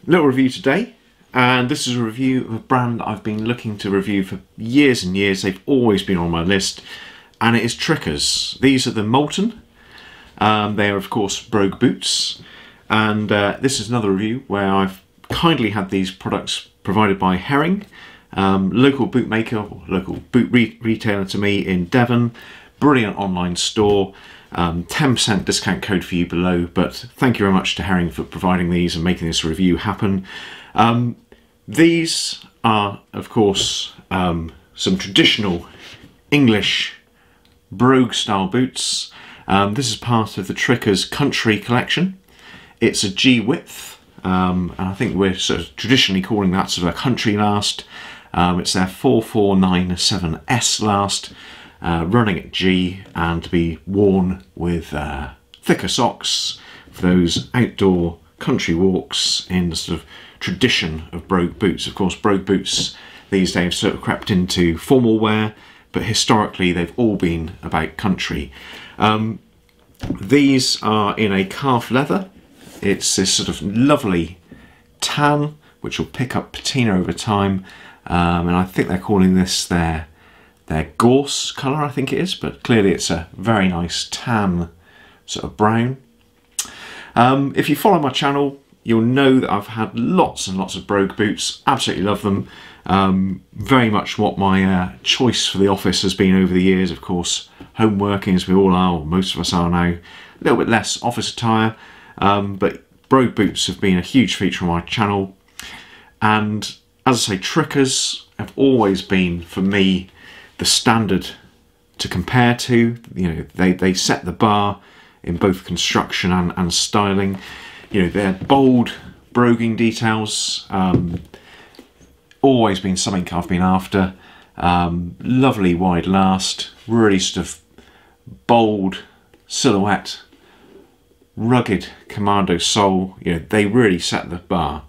Little review today, and this is a review of a brand I've been looking to review for years and years. They've always been on my list, and it is Trickers. These are the Malton. They are of course Brogue boots, and this is another review where I've kindly had these products provided by Herring, local bootmaker, or local boot retailer to me in Devon. Brilliant online store. 10% discount code for you below, but thank you very much to Herring for providing these and making this review happen. These are, of course, some traditional English Brogue style boots. This is part of the Trickers Country collection. It's a G width, and I think we're sort of traditionally calling that sort of a country last. It's their 4497S last. Running at G, and to be worn with thicker socks for those outdoor country walks in the sort of tradition of Brogue boots. Of course, Brogue boots these days have sort of crept into formal wear, but historically they've all been about country. These are in a calf leather. It's this sort of lovely tan, which will pick up patina over time, and I think they're calling this their gorse colour, I think it is, but clearly it's a very nice tan sort of brown. If you follow my channel, you'll know that I've had lots and lots of Brogue boots. Absolutely love them. Very much what my choice for the office has been over the years. Of course, home working, as we all are, or most of us are now, a little bit less office attire, but Brogue boots have been a huge feature on my channel. And as I say, Trickers have always been, for me, the standard to compare to. You know, they set the bar in both construction and styling. You know, they're bold broguing details. Always been something I've been after. Lovely wide last, really sort of bold silhouette, rugged commando sole. You know, they really set the bar.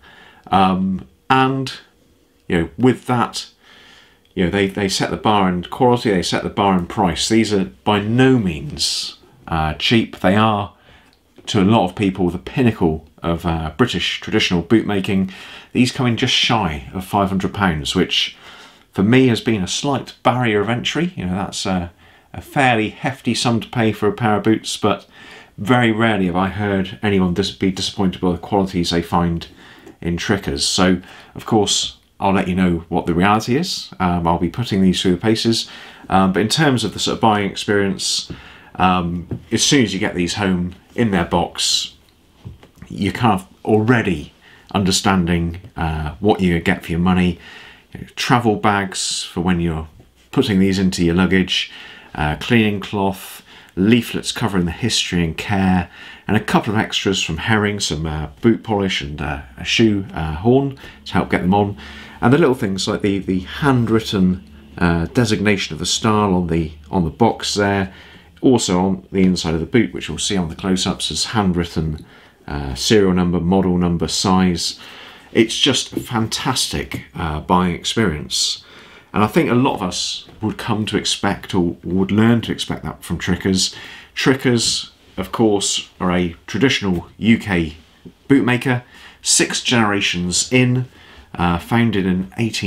And you know, with that, you know, they set the bar in quality, they set the bar in price. These are by no means cheap. They are, to a lot of people, the pinnacle of British traditional bootmaking. These come in just shy of £500, which for me has been a slight barrier of entry. You know, that's a fairly hefty sum to pay for a pair of boots, but very rarely have I heard anyone be disappointed by the qualities they find in Trickers. So, of course, I'll let you know what the reality is. I'll be putting these through the paces. But in terms of the sort of buying experience, as soon as you get these home in their box, you're kind of already understanding what you get for your money. You know, travel bags for when you're putting these into your luggage, cleaning cloth, leaflets covering the history and care, and a couple of extras from Herring, some boot polish and a shoe horn to help get them on. And the little things like the handwritten designation of the style on the box there. Also on the inside of the boot, which you'll see on the close-ups, as handwritten serial number, model number, size. It's just a fantastic buying experience. And I think a lot of us would come to expect, or would learn to expect, that from Trickers. Trickers, of course, are a traditional UK bootmaker, 6 generations in. Founded in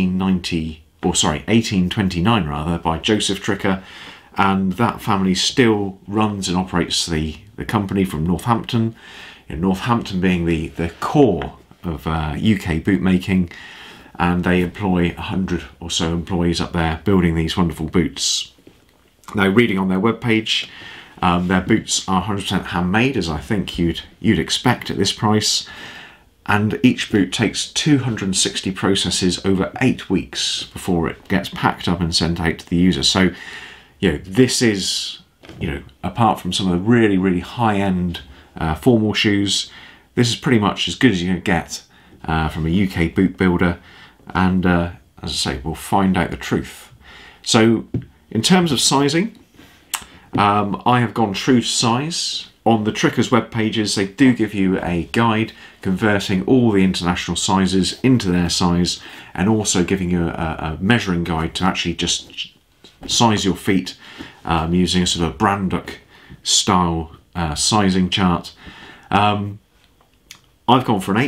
1829 rather, by Joseph Tricker, and that family still runs and operates the company from Northampton. You know, Northampton being the core of UK bootmaking, and they employ 100 or so employees up there building these wonderful boots. Now, reading on their webpage, their boots are 100% handmade, as I think you'd expect at this price. And each boot takes 260 processes over 8 weeks before it gets packed up and sent out to the user. So, you know, this is, you know, apart from some of the really, really high-end formal shoes, this is pretty much as good as you can get from a UK boot builder. And as I say, we'll find out the truth. So, in terms of sizing, I have gone true to size. On the Trickers web pages, they do give you a guide converting all the international sizes into their size, and also giving you a measuring guide to actually just size your feet using a sort of Brandock style sizing chart. I've gone for an 8.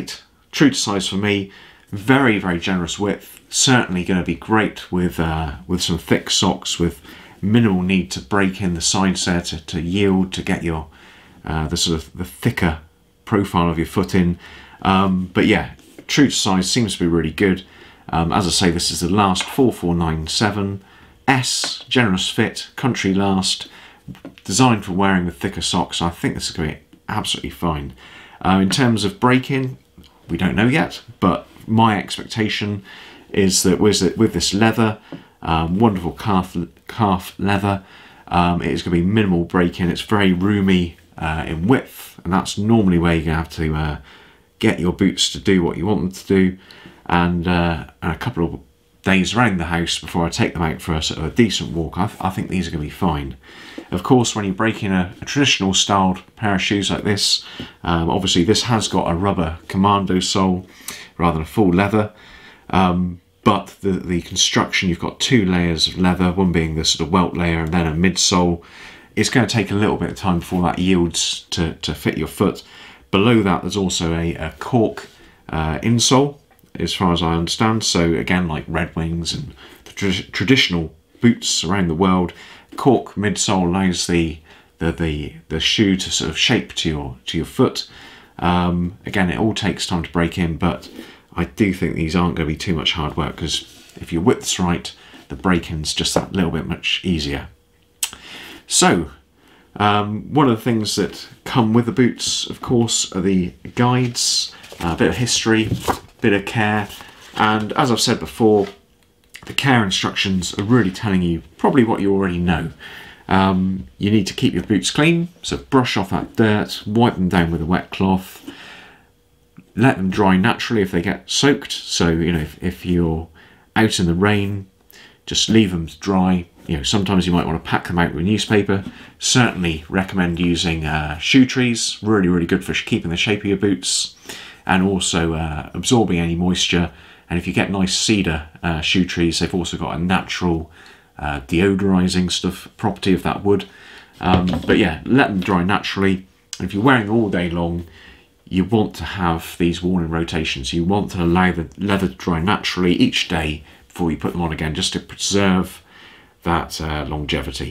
true to size for me. Very, very generous width. Certainly going to be great with some thick socks with minimal need to break in the sides there to yield, to get your the sort of the thicker profile of your foot in. But yeah, true to size, seems to be really good. As I say, this is the last 4497 S, generous fit, country last, designed for wearing with thicker socks. I think this is going to be absolutely fine. In terms of break-in, we don't know yet, but my expectation is that with this leather, wonderful calf leather, it is going to be minimal break-in. It's very roomy in width, and that's normally where you're going to have to get your boots to do what you want them to do. And a couple of days around the house before I take them out for a sort of a decent walk, I think these are going to be fine. Of course, when you break in a traditional styled pair of shoes like this, obviously this has got a rubber commando sole rather than a full leather, but the construction, you've got two layers of leather, one being the sort of welt layer and then a midsole. It's going to take a little bit of time before that yields to fit your foot. Below that, there's also a cork insole, as far as I understand. So again, like Red Wings and the traditional boots around the world, cork midsole allows the shoe to sort of shape to your foot. Again, it all takes time to break in, but I do think these aren't going to be too much hard work, because if your width's right, the break-in's just that little bit much easier. So one of the things that come with the boots, of course, are the guides, a bit of history, bit of care, and as I've said before, the care instructions are really telling you probably what you already know. You need to keep your boots clean, so brush off that dirt, wipe them down with a wet cloth, let them dry naturally if they get soaked. So, you know, if you're out in the rain, just leave them to dry. You know, sometimes you might want to pack them out with newspaper. Certainly recommend using shoe trees, really good for keeping the shape of your boots, and also absorbing any moisture. And if you get nice cedar shoe trees, they've also got a natural deodorizing stuff property of that wood. But yeah, let them dry naturally. And if you're wearing all day long, you want to have these worn in rotations. You want to allow the leather to dry naturally each day before you put them on again, just to preserve that longevity.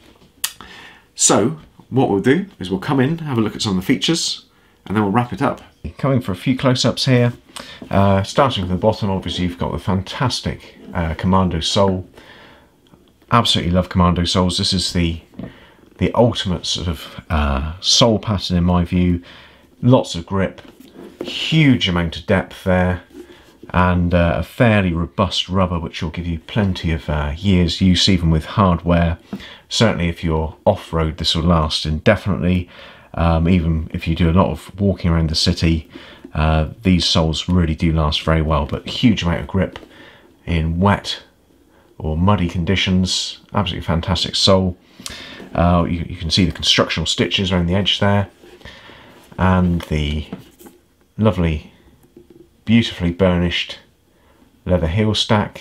So what we'll do is we'll come in, have a look at some of the features, and then we'll wrap it up. Coming for a few close-ups here. Starting from the bottom, obviously you've got the fantastic commando sole. Absolutely love commando soles. This is the ultimate sort of sole pattern in my view. Lots of grip, huge amount of depth there, and a fairly robust rubber which will give you plenty of years use even with hardware. Certainly if you're off-road, this will last indefinitely. Even if you do a lot of walking around the city, these soles really do last very well, but huge amount of grip in wet or muddy conditions. Absolutely fantastic sole. You can see the constructional stitches around the edge there, and the lovely, beautifully burnished leather heel stack,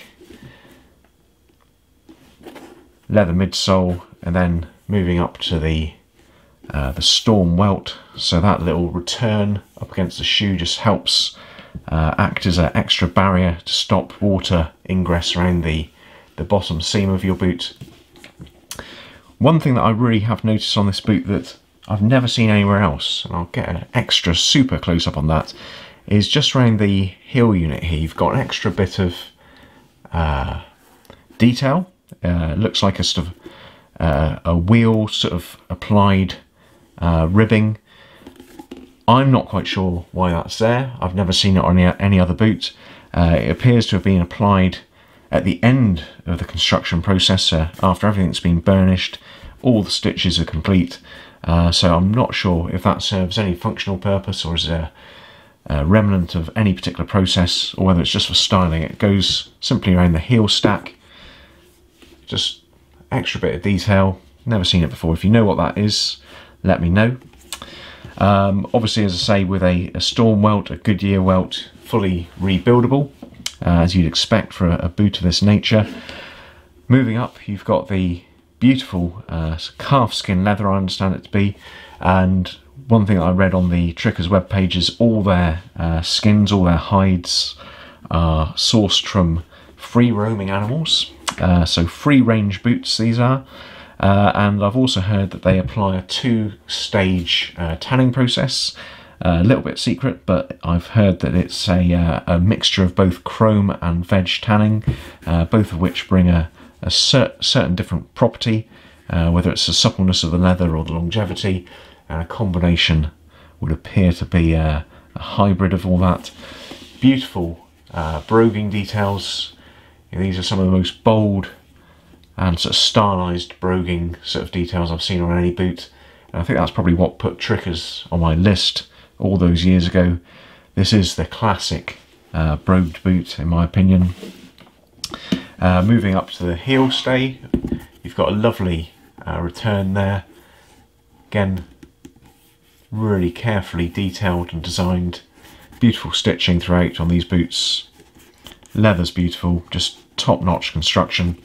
leather midsole, and then moving up to the storm welt. So that little return up against the shoe just helps act as an extra barrier to stop water ingress around the bottom seam of your boot. One thing that I really have noticed on this boot that I've never seen anywhere else, and I'll get an extra super close up on that, is just around the heel unit here. You've got an extra bit of detail. Looks like a sort of a wheel sort of applied ribbing. I'm not quite sure why that's there. I've never seen it on any other boot. It appears to have been applied at the end of the construction process, after everything's been burnished, all the stitches are complete. So I'm not sure if that serves any functional purpose or is a remnant of any particular process, or whether it's just for styling. It goes simply around the heel stack. Just extra bit of detail. Never seen it before. If you know what that is, let me know. Obviously, as I say, with a storm welt, a Goodyear welt, fully rebuildable, as you'd expect for a boot of this nature. Moving up, you've got the beautiful calf skin leather, I understand it to be, and one thing that I read on the Trickers webpage is all their skins, all their hides are sourced from free roaming animals, so free range boots these are. And I've also heard that they apply a 2-stage tanning process. A little bit secret, but I've heard that it's a mixture of both chrome and veg tanning, both of which bring a certain different property, whether it's the suppleness of the leather or the longevity, and a combination would appear to be a hybrid of all that. Beautiful broguing details. These are some of the most bold and sort of stylised broguing sort of details I've seen on any boot. And I think that's probably what put Trickers on my list all those years ago. This is the classic brogued boot, in my opinion. Moving up to the heel stay, you've got a lovely return there. Again, really carefully detailed and designed. Beautiful stitching throughout on these boots. Leather's beautiful, just top-notch construction.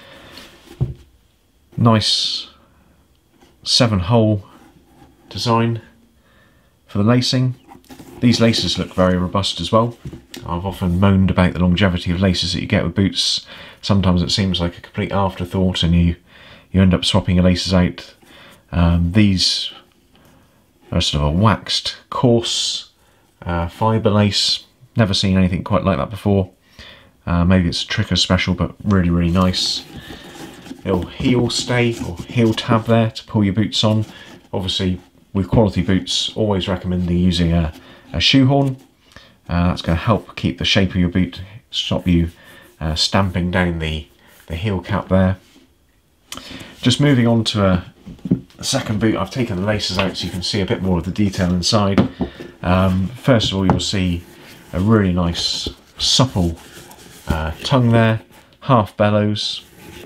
Nice 7-hole design for the lacing. These laces look very robust as well. I've often moaned about the longevity of laces that you get with boots. Sometimes it seems like a complete afterthought and you end up swapping your laces out. These are sort of a waxed, coarse fibre lace. Never seen anything quite like that before. Maybe it's a Trickers special, but really, really nice. Little heel stay or heel tab there to pull your boots on. Obviously, with quality boots, always recommend using a shoehorn. That's going to help keep the shape of your boot, stop you stamping down the heel cap there. Just moving on to a second boot, I've taken the laces out so you can see a bit more of the detail inside. First of all, you'll see a really nice supple tongue there, half bellows,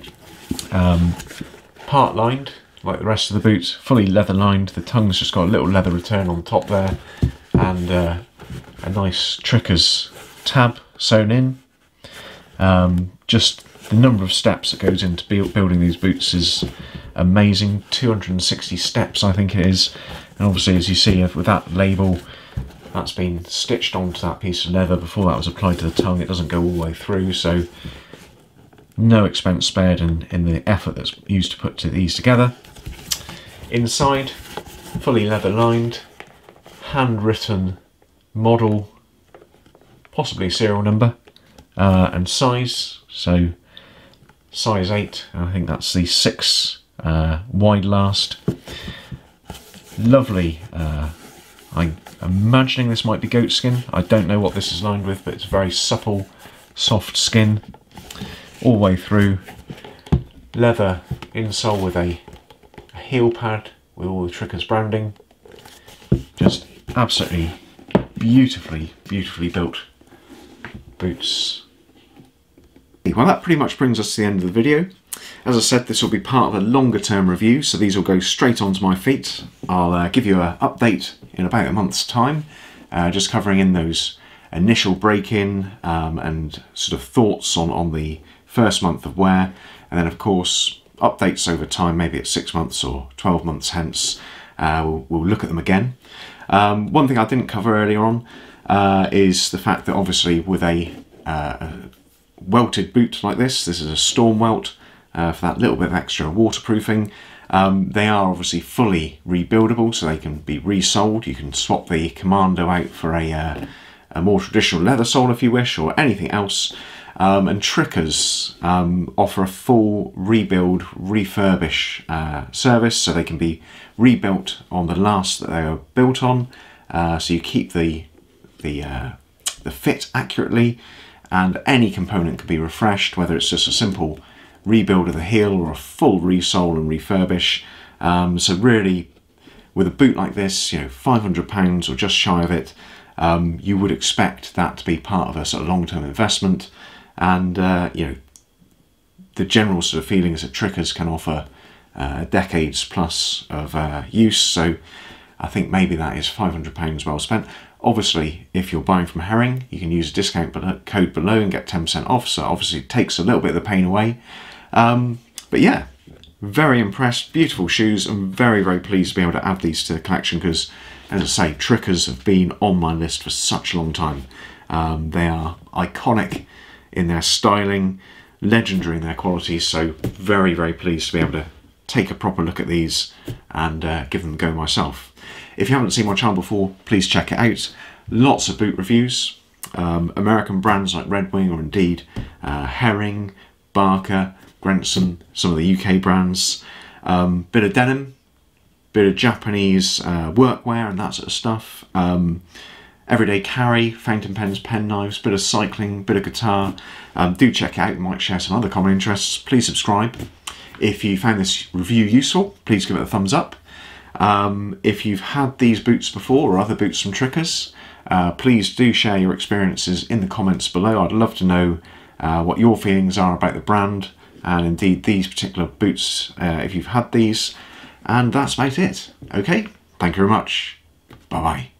part lined like the rest of the boot, fully leather lined. The tongue's just got a little leather return on the top there, and a nice Trickers tab sewn in. Just the number of steps that goes into building these boots is amazing. 260 steps I think it is, and obviously as you see with that label, that's been stitched onto that piece of leather before that was applied to the tongue. It doesn't go all the way through, so no expense spared in the effort that's used to put these together. Inside, fully leather lined, handwritten model, possibly serial number, and size, so size 8, and I think that's the 6 wide last. Lovely, I'm imagining this might be goat skin. I don't know what this is lined with, but it's very supple, soft skin all the way through. Leather insole with a heel pad with all the Trickers branding. Just absolutely beautifully built boots. Well, that pretty much brings us to the end of the video. As I said, this will be part of a longer term review, so these will go straight onto my feet. I'll give you an update in about a month's time, just covering in those initial break-in and sort of thoughts on the first month of wear, and then of course updates over time, maybe at 6 months or 12 months hence. We'll look at them again. One thing I didn't cover earlier on is the fact that obviously with a welted boot like this is a storm welt for that little bit of extra waterproofing. They are obviously fully rebuildable, so they can be resoled. You can swap the Commando out for a more traditional leather sole if you wish, or anything else. And Trickers offer a full rebuild, refurbish service, so they can be rebuilt on the last that they were built on. So you keep the fit accurately, and any component can be refreshed, whether it's just a simple rebuild of the heel or a full resole and refurbish. So really, with a boot like this, you know, £500 or just shy of it, you would expect that to be part of a sort of long-term investment. And you know, the general sort of feeling is that Trickers can offer decades plus of use, so I think maybe that is £500 well spent. Obviously, if you're buying from Herring, you can use a discount code below and get 10% off, so obviously it takes a little bit of the pain away. But yeah, very impressed, beautiful shoes. I'm very, very pleased to be able to add these to the collection because, as I say, Trickers have been on my list for such a long time. They are iconic in their styling, legendary in their quality, so very, very pleased to be able to take a proper look at these and give them a go myself. If you haven't seen my channel before, please check it out. Lots of boot reviews, American brands like Red Wing or indeed Herring, Barker, Grenson, some of the UK brands, bit of denim, bit of Japanese workwear and that sort of stuff, everyday carry, fountain pens, pen knives, bit of cycling, bit of guitar. Do check it out, we might share some other common interests. Please subscribe. If you found this review useful, please give it a thumbs up. If you've had these boots before or other boots from Trickers, please do share your experiences in the comments below. I'd love to know what your feelings are about the brand and indeed these particular boots if you've had these. And that's about it. Okay, thank you very much. Bye bye.